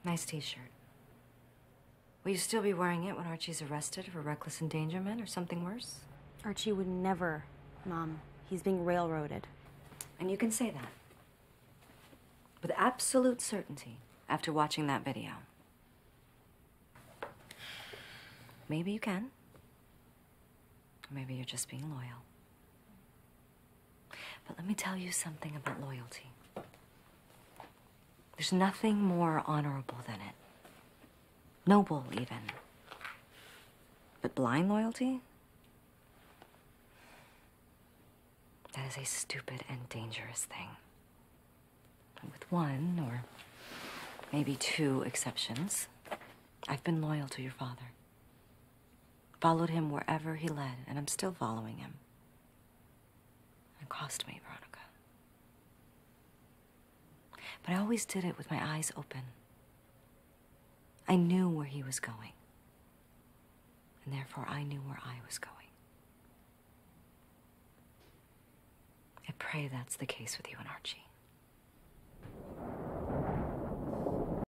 Nice t-shirt. Will you still be wearing it when Archie's arrested for reckless endangerment or something worse? Archie would never, Mom. He's being railroaded. And you can say that with absolute certainty after watching that video. Maybe you can. Or maybe you're just being loyal. But let me tell you something about loyalty. There's nothing more honorable than it. Noble, even. But blind loyalty? That is a stupid and dangerous thing. And with one, or maybe two exceptions, I've been loyal to your father. Followed him wherever he led, and I'm still following him. It cost me, Veronica. But I always did it with my eyes open. I knew where he was going. And therefore, I knew where I was going. I pray that's the case with you and Archie.